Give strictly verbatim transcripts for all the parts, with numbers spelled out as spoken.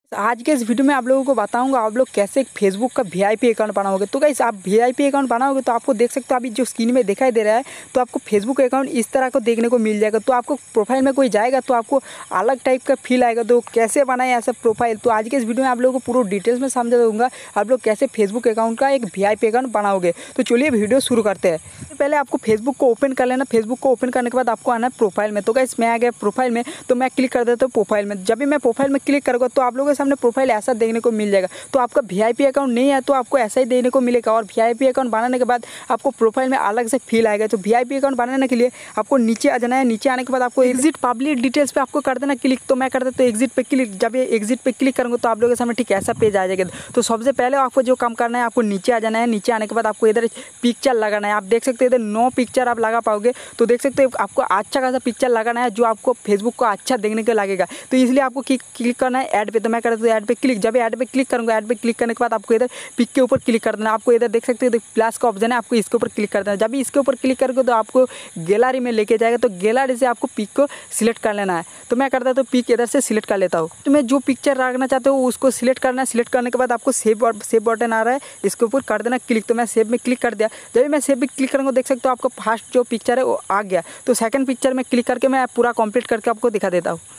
आज के इस वीडियो में आप लोगों को बताऊंगा आप लोग कैसे फेसबुक का वीआईपी अकाउंट बनाओगे। तो गाइस आप वीआईपी अकाउंट बनाओगे तो आपको देख सकते हो अभी जो स्क्रीन में दिखाई दे रहा है, तो आपको फेसबुक अकाउंट इस तरह को देखने को मिल जाएगा। तो आपको प्रोफाइल में कोई जाएगा तो आपको अलग टाइप का फील आएगा। तो कैसे बनाए ऐसा प्रोफाइल, तो आज के इस वीडियो में आप लोगों को पूरा डिटेल्स में समझा दूंगा आप लोग कैसे फेसबुक अकाउंट का एक वीआईपी अकाउंट बनाओगे। तो चलिए वीडियो शुरू करते हैं। पहले आपको फेसबुक को ओपन कर लेना। फेसबुक को ओपन करने के बाद आपको आना है प्रोफाइल में। तो गाइस मैं आ गया प्रोफाइल में, तो मैं क्लिक कर देता हूँ प्रोफाइल में। जब भी मैं प्रोफाइल में क्लिक करूँगा तो आप लोगों के सामने प्रोफाइल ऐसा देखने को मिल जाएगा। तो आपका वीआईपी अकाउंट नहीं है तो आपको ऐसा ही देखने को मिलेगा। और वीआईपी अकाउंट बनाने के बाद आपको प्रोफाइल में अलग से फील आएगा। तो वीआईपी अकाउंट बनाने के लिए आपको नीचे आ जाना है। नीचे आने के बाद आपको एग्जिट पब्लिक डिटेल्स पे आपको कर देना क्लिक। तो मैं कर देता हूँ एग्जिट पे क्लिक। जब ये एग्जिट पे क्लिक करूँगा तो आप लोगों के सामने ठीक ऐसा पेज आ जाएगा। तो सबसे पहले आपको जो काम करना है, आपको नीचे आ जाना है। नीचे आने के बाद आपको इधर पिक्चर लगाना है। आप देख सकते हैं इधर नो पिक्चर आप लगा पाओगे। तो देख सकते हो आपको अच्छा खासा पिक्चर लगाना है जो आपको फेसबुक को अच्छा देखने को लगेगा। तो इसलिए आपको क्लिक करना है ऐड पे। तो मैं कर देता हूँ ऐड पे क्लिक। जब ऐड पे क्लिक करूँगा, ऐड पे क्लिक करने के बाद आपको इधर पिक के ऊपर क्लिक कर देना। आपको इधर देख सकते हो प्लस का ऑप्शन है, आपको इसके ऊपर क्लिक कर देना। जब भी इसके ऊपर क्लिक करोगे तो आपको गैलरी में लेके जाएगा। तो गैलरी से आपको पिक को सिलेक्ट कर लेना है। तो मैं करता हूँ पिक इधर से सिलेक्ट कर लेता हूँ। तो मैं जो पिक्चर रखना चाहते हो उसको सिलेक्ट करना है। सिलेक्ट करने के बाद आपको सेव सेव बटन आ रहा है, इसके ऊपर कर देना क्लिक। तो मैं सेव में क्लिक कर दिया। जब भी मैं सेव में क्लिक करूँगा देख सकते हो आपको फर्स्ट जो पिक्चर है वो आ गया। तो सेकंड पिक्चर में क्लिक करके मैं पूरा कंप्लीट करके आपको दिखा देता हूँ।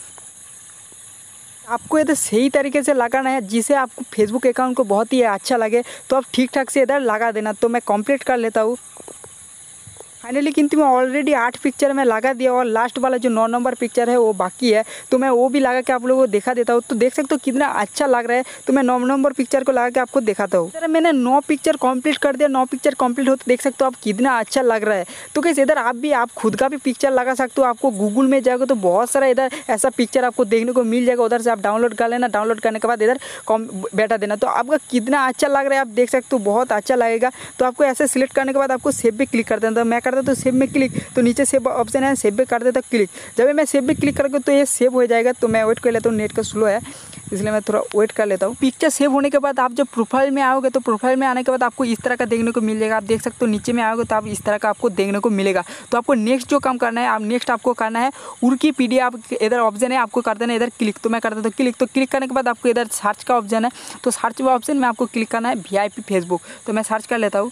आपको इधर सही तरीके से लगाना है जिसे आपको फेसबुक अकाउंट को बहुत ही अच्छा लगे। तो आप ठीक ठाक से इधर लगा देना। तो मैं कंप्लीट कर लेता हूँ फाइनली। किंतु मैं ऑलरेडी आठ पिक्चर में लगा दिया और लास्ट वाला जो नौ नंबर पिक्चर है वो बाकी है। तो मैं वो भी लगा के आप लोगों को दिखा देता हूँ। तो देख सकते हो कितना अच्छा लग रहा है। तो मैं नौ नंबर पिक्चर को लगा के आपको दिखाता हूँ। सर मैंने नौ पिक्चर कंप्लीट कर दिया। नौ पिक्चर कंप्लीट हो तो देख सकते हो आप कितना अच्छा लग रहा है। तो कैसे इधर आप भी आप खुद का भी पिक्चर लगा सकते हो। आपको गूगल में जाओगे तो बहुत सारा इधर ऐसा पिक्चर आपको देखने को मिल जाएगा। उधर से आप डाउनलोड कर लेना। डाउनलोड करने के बाद इधर कॉम बैठा देना। तो आपका कितना अच्छा लग रहा है आप देख सकते हो, बहुत अच्छा लगेगा। तो आपको ऐसे सिलेक्ट करने के बाद आपको सेव पे क्लिक कर देना। तो मैं करता हूँ सेव में क्लिक। तो नीचे सेव ऑप्शन है, सेव पे कर देता क्लिक। जब मैं सेव पे क्लिक करूँगा तो ये सेव हो जाएगा। तो मैं वेट कर लेता हूँ, नेट का स्लो है इसलिए मैं थोड़ा वेट कर लेता हूँ। पिक्चर सेव होने के बाद आप जब प्रोफाइल में आओगे तो प्रोफाइल में आने के बाद आपको इस तरह का देखने को मिल जाएगा। आप देख सकते हो नीचे में आओगे तो आप इस तरह का आपको देखने को मिलेगा। तो आपको नेक्स्ट जो काम करना है, आप नेक्स्ट आपको करना है उर्की पीडीएफ। आप इधर ऑप्शन है, आपको कर देना इधर क्लिक। तो मैं कर देता हूँ क्लिक। तो क्लिक करने के बाद आपको इधर सर्च का ऑप्शन है। तो सर्च ऑप्शन में आपको क्लिक करना है वीआईपी फेसबुक। तो मैं सर्च कर लेता हूँ।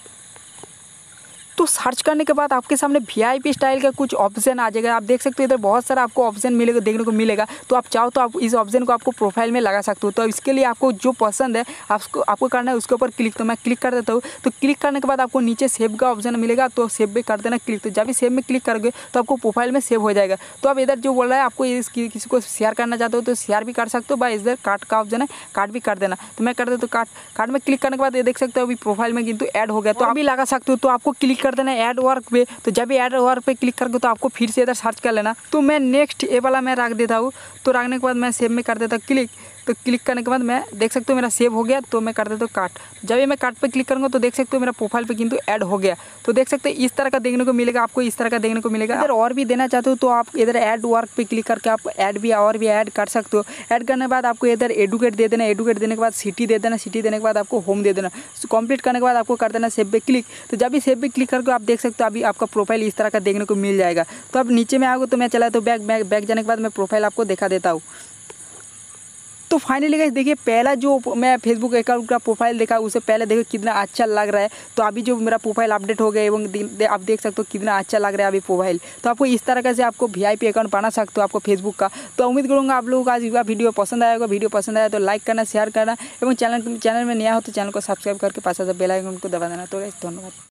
तो सर्च करने के बाद आपके सामने वीआईपी स्टाइल का कुछ ऑप्शन आ जाएगा। आप देख सकते हो इधर बहुत सारा आपको ऑप्शन मिलेगा, देखने को मिलेगा। तो आप चाहो तो आप इस ऑप्शन को आपको प्रोफाइल में लगा सकते हो। तो इसके लिए आपको जो पसंद है आपको आपको करना है उसके ऊपर क्लिक। तो मैं क्लिक कर देता हूँ। तो क्लिक करने के बाद आपको नीचे सेव का ऑप्शन मिलेगा। तो सेव पे कर देना क्लिक। तो जब भी सेव में क्लिक करोगे तो आपको प्रोफाइल में सेव हो जाएगा। तो आप इधर जो बोल रहा है आपको इस किसी को शेयर करना चाहते हो तो शेयर भी कर सकते हो। भाई इधर कार्ड का ऑप्शन है, कार्ड भी कर देना। तो मैं कर देता हूँ कार्ड। कार्ड में क्लिक करने के बाद ये देख सकते हो अभी प्रोफाइल में किंतु ऐड हो गया। तो आप भी लगा सकते हो। तो आपको क्लिक कर देना ऐड वर्क पे। तो जब भी ऐड वर्क पे क्लिक करके तो आपको फिर से इधर सर्च कर लेना। तो मैं नेक्स्ट ए वाला मैं रख देता हूँ। तो रखने के बाद मैं सेव में कर देता हूँ क्लिक। तो क्लिक करने के बाद मैं देख सकते हो मेरा सेव हो गया। तो मैं कर देता हूँ काट। जब भी मैं काट पे क्लिक करूँगा तो देख सकते हो मेरा प्रोफाइल पे किंतु ऐड हो गया। तो देख सकते हो इस तरह का देखने को मिलेगा। आपको इस तरह का देखने को मिलेगा। अगर और भी देना चाहते हो तो आप इधर ऐड वर्क पे क्लिक करके आप ऐड भी और भी ऐड कर सकते हो। ऐड करने के बाद आपको इधर एडुकेट दे देना। एडुकेट देने के बाद सिटी दे देना। सिटी देने के बाद आपको होम दे देना। कंप्लीट करने के बाद आपको कर देना सेव पे क्लिक। तो जब भी सेव पे क्लिक करके आप देख सकते हो अभी आपका प्रोफाइल इस तरह का देखने को मिल जाएगा। तो आप नीचे में आओगे तो मैं चला तो बैक बैक बैक जाने के बाद मैं प्रोफाइल आपको दिखा देता हूँ। तो फाइनली गाइस देखिए पहला जो मैं फेसबुक अकाउंट का प्रोफाइल देखा उससे पहले देखो कितना अच्छा लग रहा है। तो अभी जो मेरा प्रोफाइल अपडेट हो गया एवं दे, आप देख सकते हो कितना अच्छा लग रहा है अभी प्रोफाइल। तो आपको इस तरह से आपको वीआईपी अकाउंट बना सकते हो आपको फेसबुक का। तो उम्मीद करूँगा आप लोगों को आज का वीडियो पसंद आएगा। वीडियो पसंद आया तो लाइक करना, शेयर करना एवं चैनल चैनल में नया हो तो चैनल को सब्सक्राइब करके पास बेल आइकन को दबा देना। तो गाइस धन्यवाद।